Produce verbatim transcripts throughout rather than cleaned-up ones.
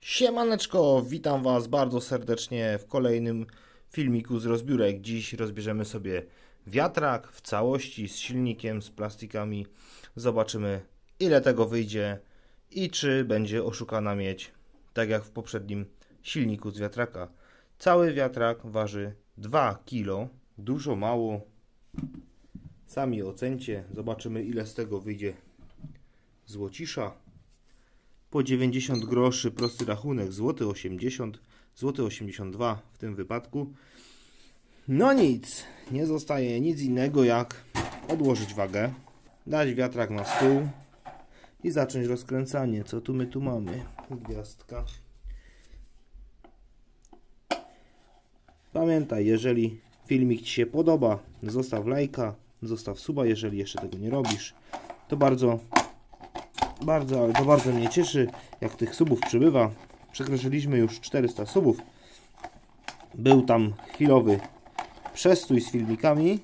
Siemaneczko, witam Was bardzo serdecznie w kolejnym filmiku z rozbiórek. Dziś rozbierzemy sobie wiatrak w całości z silnikiem, z plastikami. Zobaczymy, ile tego wyjdzie i czy będzie oszukana miedź, tak jak w poprzednim silniku z wiatraka. Cały wiatrak waży dwa kilo, dużo, mało. Sami ocencie, zobaczymy, ile z tego wyjdzie złocisza. Po dziewięćdziesiąt groszy prosty rachunek, złoty osiemdziesiąt, złoty osiemdziesiąt dwa w tym wypadku. No nic, nie zostaje nic innego jak odłożyć wagę, dać wiatrak na stół i zacząć rozkręcanie. Co tu my tu mamy? Gwiazdka. Pamiętaj, jeżeli filmik Ci się podoba, zostaw lajka, zostaw suba, jeżeli jeszcze tego nie robisz. To bardzo Bardzo, ale to bardzo mnie cieszy, jak tych subów przybywa. Przekroczyliśmy już czterysta subów. Był tam chwilowy przestój z filmikami.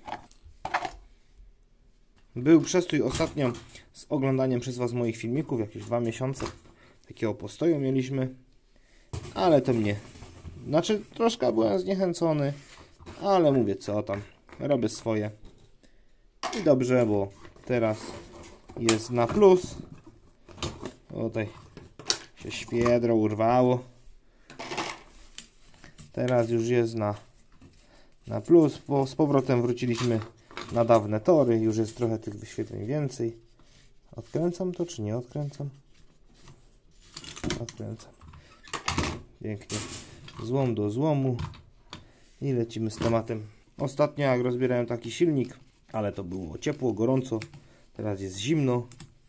Był przestój ostatnio z oglądaniem przez Was moich filmików. Jakieś dwa miesiące takiego postoju mieliśmy. Ale to mnie... Znaczy, troszkę byłem zniechęcony. Ale mówię, co tam. Robię swoje. I dobrze, bo teraz jest na plus. Tutaj się świedro urwało. Teraz już jest na, na plus. Bo z powrotem wróciliśmy na dawne tory. Już jest trochę tych wyświetleń więcej. Odkręcam to, czy nie odkręcam? Odkręcam. Pięknie. Złom do złomu. I lecimy z tematem. Ostatnio jak rozbierałem taki silnik, ale to było ciepło, gorąco. Teraz jest zimno.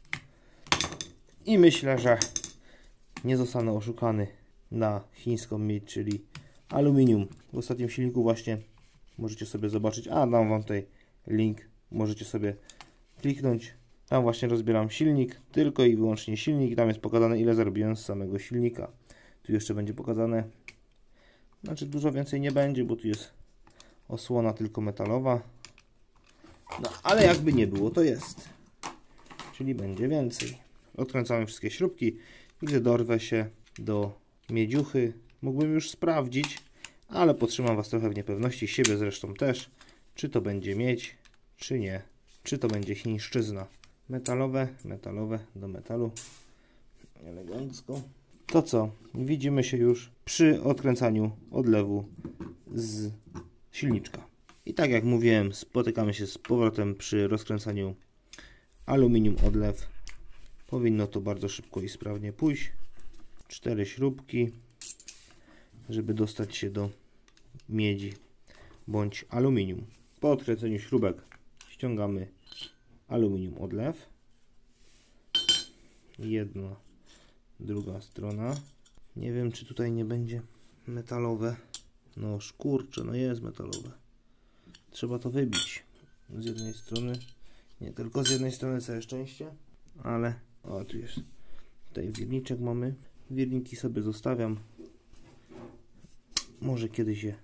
I myślę, że nie zostanę oszukany na chińską miedź, czyli aluminium. W ostatnim silniku właśnie możecie sobie zobaczyć, a dam Wam tutaj link, możecie sobie kliknąć. Tam właśnie rozbieram silnik, tylko i wyłącznie silnik. Tam jest pokazane, ile zarobiłem z samego silnika. Tu jeszcze będzie pokazane, znaczy dużo więcej nie będzie, bo tu jest osłona tylko metalowa. No, ale jakby nie było, to jest. Czyli będzie więcej. Odkręcamy wszystkie śrubki i gdy dorwę się do miedziuchy, mógłbym już sprawdzić, ale podtrzymam Was trochę w niepewności, siebie zresztą też, czy to będzie miedź, czy nie, czy to będzie chińszczyzna. Metalowe, metalowe do metalu, elegancko. To co, widzimy się już przy odkręcaniu odlewu z silniczka. I tak jak mówiłem, spotykamy się z powrotem przy rozkręcaniu aluminium odlew. Powinno to bardzo szybko i sprawnie pójść. Cztery śrubki, żeby dostać się do miedzi bądź aluminium. Po odkręceniu śrubek ściągamy aluminium odlew. Jedna, druga strona. Nie wiem, czy tutaj nie będzie metalowe. No szkurcze, no jest metalowe. Trzeba to wybić z jednej strony. Nie tylko z jednej strony, całe szczęście. Ale... O, tu jest. Tutaj wirniczek mamy. Wirniki sobie zostawiam. Może kiedyś je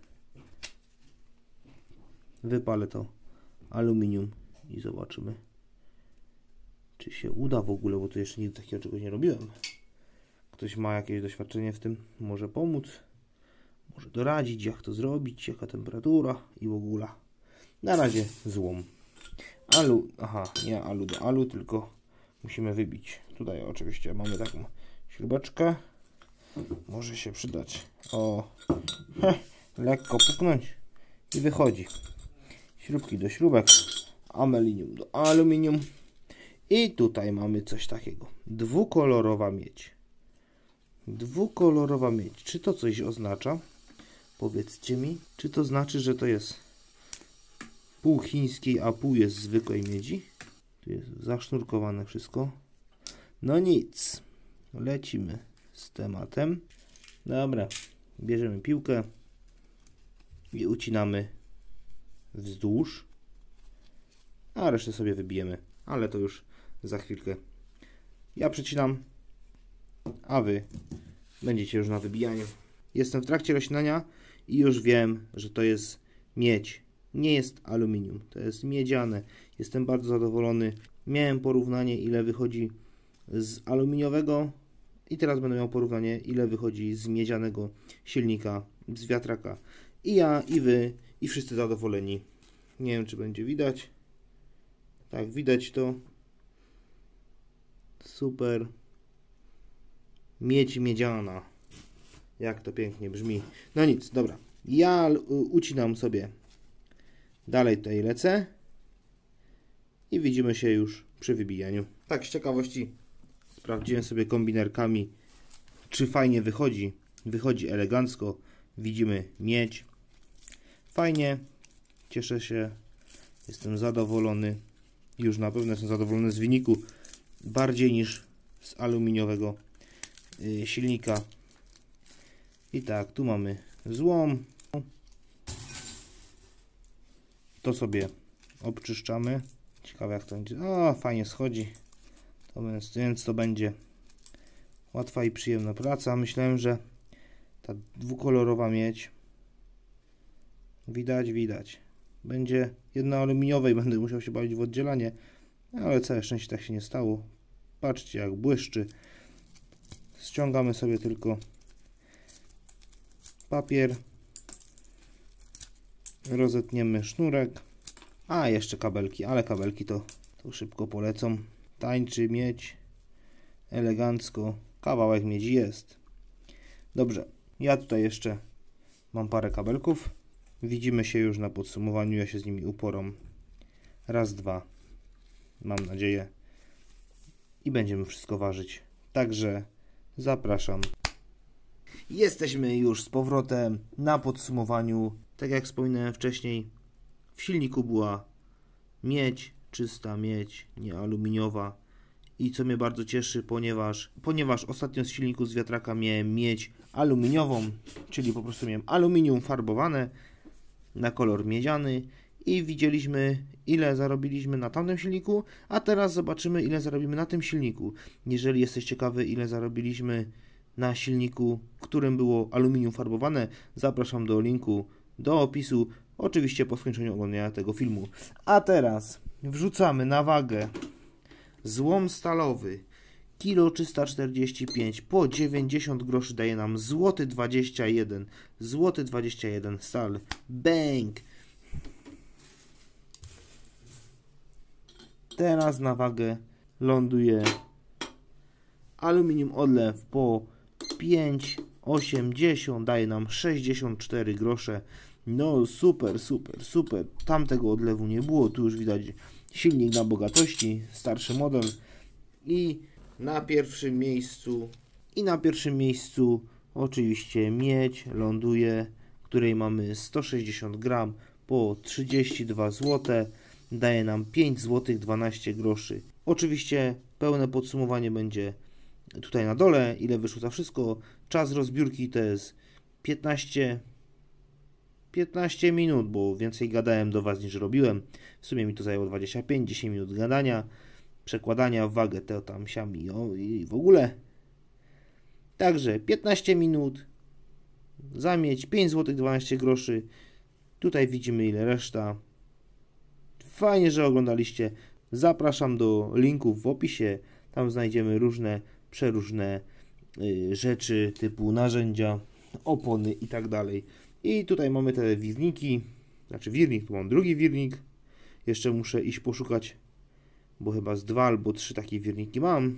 wypalę to aluminium i zobaczymy, czy się uda w ogóle, bo to jeszcze nigdy takiego czegoś nie robiłem. Ktoś ma jakieś doświadczenie w tym, może pomóc, może doradzić, jak to zrobić, jaka temperatura i w ogóle. Na razie złom. Alu, aha, nie alu do alu, tylko musimy wybić. Tutaj oczywiście mamy taką śrubeczkę. Może się przydać. O, heh, lekko puknąć i wychodzi. Śrubki do śrubek, aluminium do aluminium. I tutaj mamy coś takiego. Dwukolorowa miedź. Dwukolorowa miedź. Czy to coś oznacza? Powiedzcie mi. Czy to znaczy, że to jest pół chińskiej, a pół jest zwykłej miedzi? Tu jest zasznurkowane wszystko. No nic. Lecimy z tematem. Dobra. Bierzemy piłkę i ucinamy wzdłuż. A resztę sobie wybijemy. Ale to już za chwilkę. Ja przecinam, a Wy będziecie już na wybijaniu. Jestem w trakcie rozcinania i już wiem, że to jest miedź. Nie jest aluminium, to jest miedziane. Jestem bardzo zadowolony. Miałem porównanie, ile wychodzi z aluminiowego I teraz będę miał porównanie, ile wychodzi z miedzianego silnika, z wiatraka. I ja, i wy, i wszyscy zadowoleni. Nie wiem, czy będzie widać. Tak, widać to. Super. Miedź miedziana. Jak to pięknie brzmi. No nic, dobra. Ja ucinam sobie. Dalej tutaj lecę. I widzimy się już przy wybijaniu. Tak, z ciekawości sprawdziłem sobie kombinerkami, czy fajnie wychodzi. Wychodzi elegancko. Widzimy miedź. Fajnie. Cieszę się. Jestem zadowolony. Już na pewno jestem zadowolony z wyniku. Bardziej niż z aluminiowego yy, silnika. I tak, tu mamy złom. To sobie obczyszczamy. Ciekawe jak to będzie. O, fajnie schodzi. To więc, więc to będzie łatwa i przyjemna praca. Myślałem, że ta dwukolorowa miedź, widać, widać, będzie jedna aluminiowa i będę musiał się bawić w oddzielanie, ale całe szczęście tak się nie stało. Patrzcie jak błyszczy. Ściągamy sobie tylko papier, rozetniemy sznurek, a jeszcze kabelki, ale kabelki to, to szybko polecą. Tańczy miedź, elegancko, kawałek miedzi jest. Dobrze, ja tutaj jeszcze mam parę kabelków. Widzimy się już na podsumowaniu, ja się z nimi uporam. Raz, dwa, mam nadzieję. I będziemy wszystko ważyć. Także zapraszam. Jesteśmy już z powrotem na podsumowaniu. Tak jak wspominałem wcześniej, w silniku była miedź, czysta miedź, nie aluminiowa. I co mnie bardzo cieszy, ponieważ, ponieważ ostatnio z silniku z wiatraka miałem miedź aluminiową, czyli po prostu miałem aluminium farbowane na kolor miedziany i widzieliśmy, ile zarobiliśmy na tamtym silniku, a teraz zobaczymy, ile zarobimy na tym silniku. Jeżeli jesteś ciekawy, ile zarobiliśmy na silniku, w którym było aluminium farbowane, zapraszam do linku do opisu, oczywiście po skończeniu oglądania tego filmu. A teraz wrzucamy na wagę złom stalowy, kilo trzysta czterdzieści pięć po dziewięćdziesiąt groszy daje nam złoty dwadzieścia jeden, złoty dwadzieścia jeden stal, bang! Teraz na wagę ląduje aluminium odlew po pięć osiemdziesiąt, daje nam sześćdziesiąt cztery grosze. No super, super, super. Tamtego odlewu nie było, tu już widać silnik na bogatości, starszy model. I na pierwszym miejscu, i na pierwszym miejscu oczywiście miedź ląduje, której mamy sto sześćdziesiąt gram po trzydzieści dwa złote. Daje nam pięć złotych dwanaście groszy. Oczywiście pełne podsumowanie będzie tutaj na dole, ile wyszło za wszystko. Czas rozbiórki to jest piętnaście, piętnaście minut, bo więcej gadałem do Was niż robiłem. W sumie mi to zajęło dwadzieścia pięć dziesięć minut gadania, przekładania w wagę, te tam siami o, i w ogóle. Także piętnaście minut, za miedź pięć złotych dwanaście groszy. Tutaj widzimy ile reszta. Fajnie, że oglądaliście. Zapraszam do linków w opisie. Tam znajdziemy różne, przeróżne y, rzeczy typu narzędzia, opony i tak dalej. I tutaj mamy te wirniki. Znaczy wirnik, tu mam drugi wirnik. Jeszcze muszę iść poszukać, bo chyba z dwa albo trzy takie wirniki mam.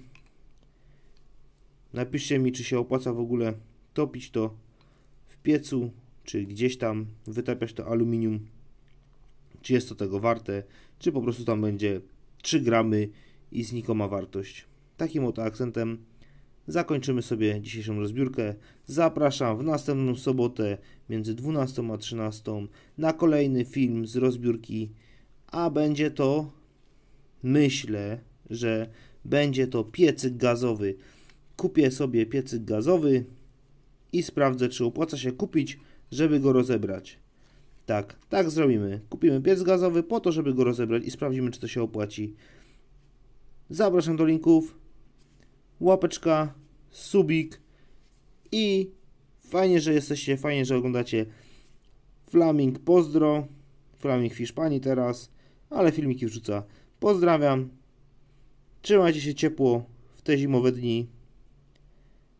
Napiszcie mi, czy się opłaca w ogóle topić to w piecu, czy gdzieś tam wytapiać to aluminium. Czy jest to tego warte, czy po prostu tam będzie trzy gramy i znikoma wartość. Takim oto akcentem zakończymy sobie dzisiejszą rozbiórkę. Zapraszam w następną sobotę między dwunastą a trzynastą na kolejny film z rozbiórki, a będzie to, myślę, że będzie to piecyk gazowy. Kupię sobie piecyk gazowy i sprawdzę, czy opłaca się kupić, żeby go rozebrać. Tak, tak zrobimy. Kupimy piec gazowy po to, żeby go rozebrać i sprawdzimy, czy to się opłaci. Zapraszam do linków. Łapeczka, subik i fajnie, że jesteście, fajnie, że oglądacie. Flaming pozdro. Flaming w Hiszpanii teraz, ale filmiki wrzuca. Pozdrawiam. Trzymajcie się ciepło w te zimowe dni.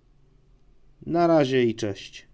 Na razie i cześć.